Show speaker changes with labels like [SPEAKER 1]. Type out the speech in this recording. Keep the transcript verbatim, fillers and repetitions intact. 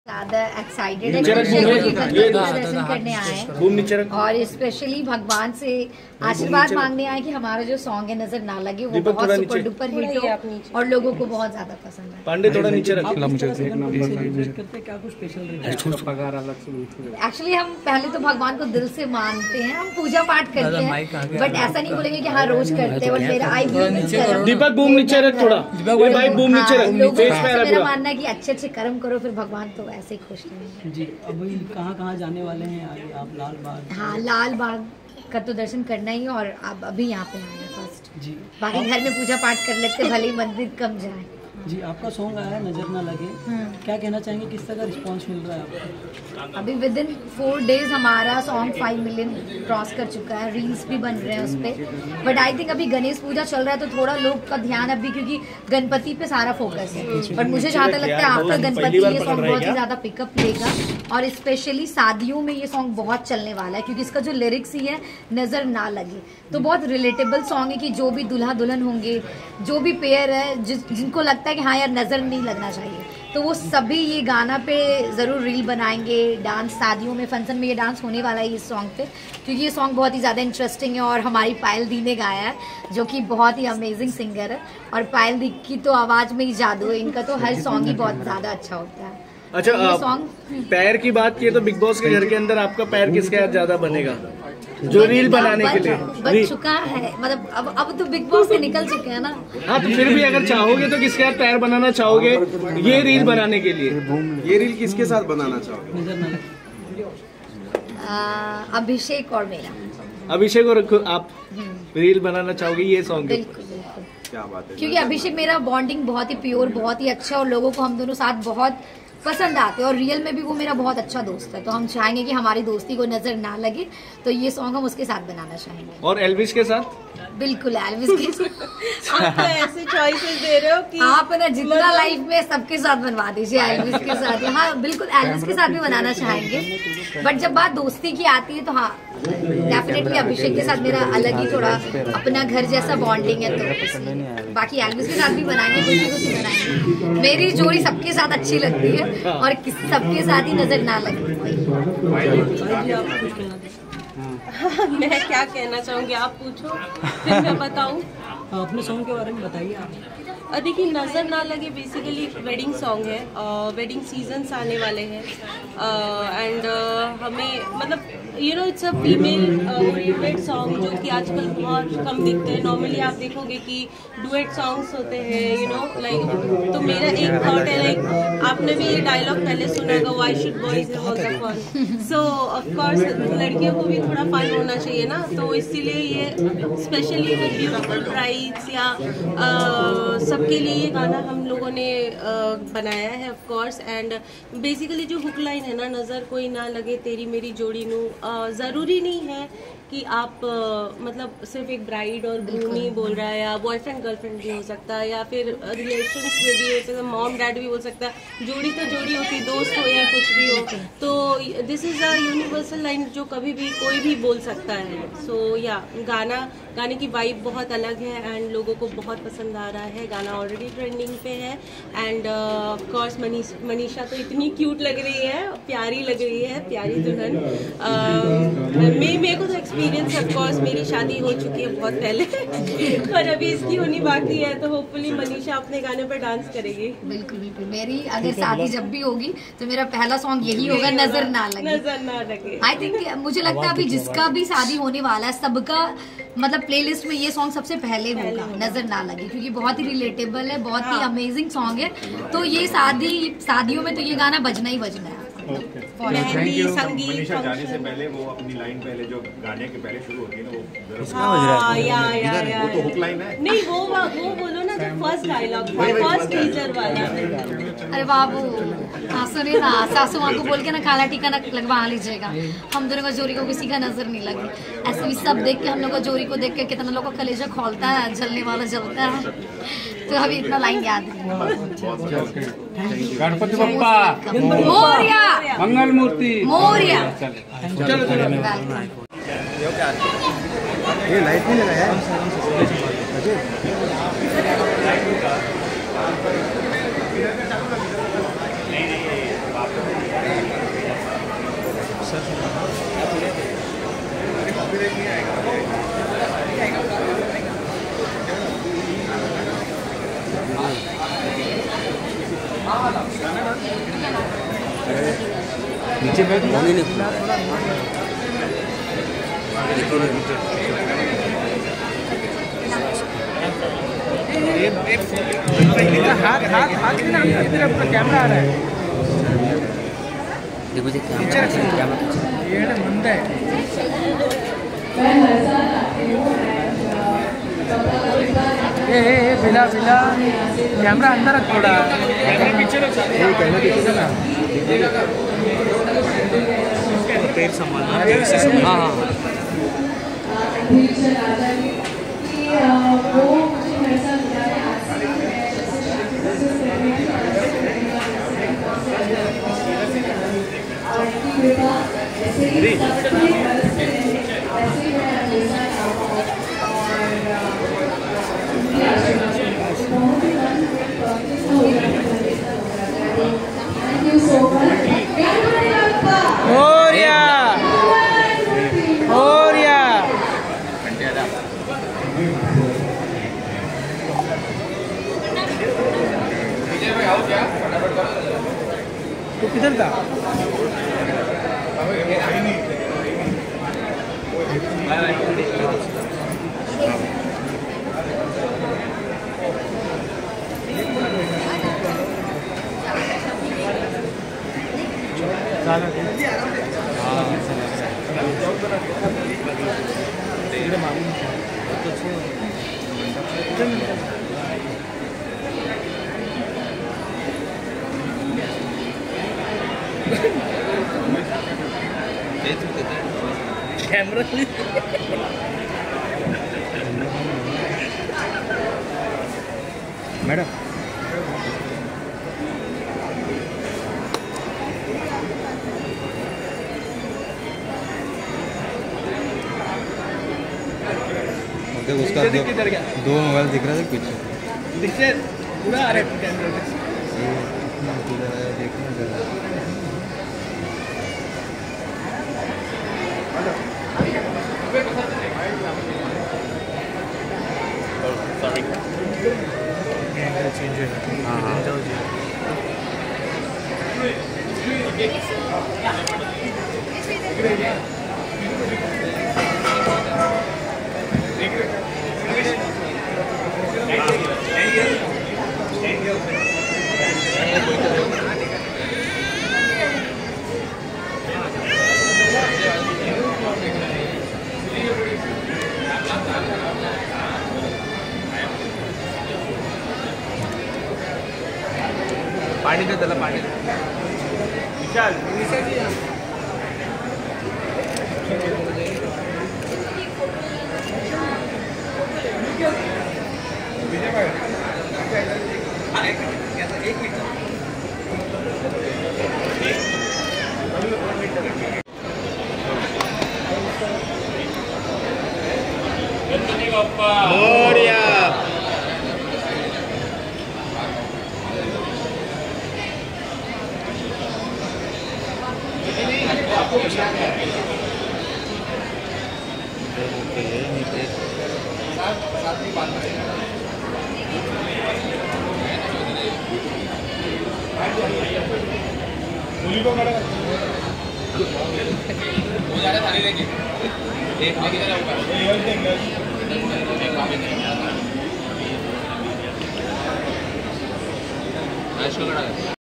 [SPEAKER 1] ज्यादा एक्साइटेड है दर्शन करने आए हैं और स्पेशली भगवान से आशीर्वाद मांगने आए कि हमारा जो सॉन्ग है नजर ना लगे वो बहुत सुपर डुपर हिट हो और लोगों को बहुत ज्यादा पसंद है।
[SPEAKER 2] पांडे थोड़ा नीचे रखो।
[SPEAKER 1] एक्चुअली हम पहले तो भगवान को दिल से मानते हैं, हम पूजा पाठ करते हैं, बट ऐसा नहीं बोलेंगे कि हाँ रोज करते हैं। मेरा आई
[SPEAKER 2] दीपक बूम नीचे रख थोड़ा, भाई बूम नीचे रख।
[SPEAKER 1] मेरा मानना है कि अच्छे अच्छे कर्म करो फिर भगवान तो ऐसे ही खुश रहेंगे।
[SPEAKER 3] जी अभी कहाँ कहाँ जाने वाले हैं आगे आप? लाल बाग?
[SPEAKER 1] हाँ लाल बाग का तो दर्शन करना ही है और अब अभी यहाँ पे आए हैं फर्स्ट जी। बाकी घर में पूजा पाठ कर लेते भले ही मंदिर कम जाए।
[SPEAKER 3] जी आपका सॉन्ग आया है नजर ना लगे, क्या कहना चाहेंगे, किस तरह का रिस्पांस मिल रहा है आपको?
[SPEAKER 1] अभी विद इन फोर डेज हमारा सॉन्ग फाइव मिलियन क्रॉस कर चुका है, रील्स भी बन रहे हैं उस पर। बट आई थिंक अभी गणेश पूजा चल रहा है तो थोड़ा लोग का ध्यान अभी क्योंकि गणपति पे सारा फोकस है। बट मुझे जहाँ तक लगता है आफ्टर गणपति ये सॉन्ग बहुत ही ज्यादा पिकअप लेगा और स्पेशली शादियों में ये सॉन्ग बहुत चलने वाला है क्योंकि इसका जो लिरिक्स ही है नजर ना लगे तो बहुत रिलेटेबल सॉन्ग है कि जो भी दुल्हा दुल्हन होंगे, जो भी पेयर है जिस जिनको लगता है कि हाँ यार नजर नहीं लगना चाहिए तो वो सभी ये गाना पे जरूर रील बनाएंगे। डांस शादियों में फंक्शन में ये डांस होने वाला है इस सॉन्ग पे क्योंकि ये सॉन्ग बहुत ही ज़्यादा इंटरेस्टिंग है और हमारी पायल दी ने गाया है जो कि बहुत ही अमेजिंग सिंगर है और पायल दी की तो आवाज़ में ही जादू है, इनका तो हर सॉन्ग ही बहुत ज़्यादा अच्छा होता है।
[SPEAKER 2] अच्छा सॉन्ग पैर की बात की तो बिग बॉस के घर के अंदर आपका पैर किसके साथ ज्यादा बनेगा जो रील बनाने के लिए?
[SPEAKER 1] बन चुका है, मतलब अब अब तो बिग बॉस से निकल चुके हैं ना।
[SPEAKER 2] हाँ तो फिर भी अगर चाहोगे तो किसके साथ पैर बनाना चाहोगे ये रील बनाने के लिए?
[SPEAKER 4] ये रील किसके साथ बनाना चाहोगे?
[SPEAKER 1] अभिषेक और मेरा।
[SPEAKER 2] अभिषेक और आप रील बनाना चाहोगे ये सॉन्ग?
[SPEAKER 1] बिल्कुल बिल्कुल,
[SPEAKER 4] क्या बात है।
[SPEAKER 1] क्योंकि अभिषेक मेरा बॉन्डिंग बहुत ही प्योर, बहुत ही अच्छा और लोगों को हम दोनों साथ बहुत पसंद आते हैं और रियल में भी वो मेरा बहुत अच्छा दोस्त है तो हम चाहेंगे कि हमारी दोस्ती को नजर ना लगे तो ये सॉन्ग हम उसके साथ बनाना चाहेंगे।
[SPEAKER 2] और एल्विस के साथ?
[SPEAKER 1] बिल्कुल एल्विस के साथ।
[SPEAKER 5] आप तो ऐसे चॉइसेस दे रहे हो कि
[SPEAKER 1] आप ना जितना लाइफ में सबके साथ बनवा दीजिए एल्विस के साथ। हाँ बिल्कुल एल्विस के साथ भी बनाना चाहेंगे बट जब बात दोस्ती की आती है तो हाँ डेफिनेटली अभिषेक के साथ मेरा अलग ही थोड़ा अपना घर जैसा बॉन्डिंग है तो बाकी एल्विस के साथ भी बनाएंगे, खुशी खुशी बनाएंगे। मेरी जोड़ी सबके साथ अच्छी लगती है और सबके साथ ही नजर ना लगे।
[SPEAKER 5] मैं क्या कहना चाहूँगी आप पूछो फिर मैं बताऊँ।
[SPEAKER 3] अपने सॉन्ग के बारे में बताइए आप।
[SPEAKER 5] देखिए नज़र ना लगे बेसिकली वेडिंग सॉन्ग है, वेडिंग सीजन्स आने वाले हैं एंड हमें मतलब you know it's a female oriented song जो कि आजकल बहुत कम दिखते हैं। नॉर्मली आप देखोगे कि डुएट सॉन्ग्स होते हैं यू नो लाइक। तो मेरा एक थॉट है लाइक आपने भी ये डायलॉग पहले सुना होगा why should boys have all the fun. So of course लड़कियों को भी थोड़ा फन होना चाहिए ना तो इसीलिए ये स्पेशली ब्यूटीफुल ब्राइड्स या uh, सबके लिए ये गाना हम लोगों ने uh, बनाया है ऑफ कोर्स। एंड बेसिकली जो हुक लाइन है ना नज़र कोई ना लगे तेरी मेरी जोड़ी नू, ज़रूरी नहीं है कि आप uh, मतलब सिर्फ एक ब्राइड और ग्रूम ही बोल रहा है या बॉयफ्रेंड गर्लफ्रेंड भी हो सकता है या फिर रिलेशंस में भी हो सकता है, मॉम डैड भी बोल सकता है। जोड़ी तो जोड़ी होती है, दोस्त हो या कुछ भी हो तो this is a universal line जो कभी भी कोई भी बोल सकता है। सो so, या yeah, गाना गाने की वाइब बहुत अलग है एंड लोगों को बहुत पसंद आ रहा है। गाना ऑलरेडी ट्रेंडिंग पे है and of course Manish Manisha तो इतनी क्यूट लग रही है, प्यारी लग रही है, प्यारी दुल्हन। uh, मे मेरे को तो एक्सपीरियंस ऑफ कोर्स मेरी शादी हो चुकी है बहुत पहले पर अभी इसकी होनी बाकी है तो होपफुली मनीषा अपने गाने पर डांस करेगी।
[SPEAKER 1] बिल्कुल बिल्कुल, मेरी अगर शादी जब भी होगी तो मेरा पहला सॉन्ग यही होगा नजर ना लगे।
[SPEAKER 5] नजर ना लगे
[SPEAKER 1] आई थिंक मुझे लगता है अभी जिसका भी शादी होने वाला है सबका मतलब प्लेलिस्ट में ये सॉन्ग सबसे पहले होगा नजर ना लगे क्योंकि बहुत ही रिलेटेबल है, बहुत ही अमेजिंग सॉन्ग है। तो ये शादी शादियों में तो ये गाना बजना ही बजना है।
[SPEAKER 5] मेहंदी संगीत
[SPEAKER 4] जाने से पहले वो अपनी लाइन पहले जो गाने के पहले शुरू होती है ना वो
[SPEAKER 5] हाँ, या, या, या,
[SPEAKER 4] वो तो हुक लाइन है।
[SPEAKER 5] नहीं वो वो बोलो ना जो फर्स्ट डायलॉग फर्स्ट टीजर वाला।
[SPEAKER 1] अरे बाबू हाँ सुनिए ना, सासू माँ को बोल के ना काला टीका ना लगवा लीजिएगा, हम दोनों का जोड़ी को किसी का नजर नहीं लगे। ऐसे भी सब देख के हम लोग का जोड़ी को देख के कितना लोग का कलेजा खोलता है, जलने वाला जलता है। तो अभी इतना लाइन याद है।
[SPEAKER 6] गणपति बप्पा
[SPEAKER 1] मोरिया,
[SPEAKER 6] मंगल मूर्ति
[SPEAKER 1] मोरिया।
[SPEAKER 2] चलो चलो
[SPEAKER 4] ये लाइट नहीं लगाया है।
[SPEAKER 6] नीचे बैठ
[SPEAKER 7] नहीं नहीं खुला
[SPEAKER 6] हाथ हाथ हाथ में ना इधर आपका कैमरा आ रहा है
[SPEAKER 7] देखो जी कैमरा कैमरा
[SPEAKER 6] ये है मंद है ए ए ए बिला बिला कैमरा अंदर रख थोड़ा कैमरा पीछे रख ये कैमरा पीछे ना
[SPEAKER 2] पैर संभालना
[SPEAKER 7] हाँ हाँ
[SPEAKER 6] तो किधर था
[SPEAKER 2] कैमरा
[SPEAKER 6] मैडम
[SPEAKER 8] उसका दो, दो मोबाइल दिख रहा था पीछे
[SPEAKER 2] दिखे पूरा आ रहा है कैमरा
[SPEAKER 8] देखना जरा
[SPEAKER 7] हाँ हाँ
[SPEAKER 6] पानी दे त्याला पाणी विशाल
[SPEAKER 2] मोरिया
[SPEAKER 7] ऐश्वर्या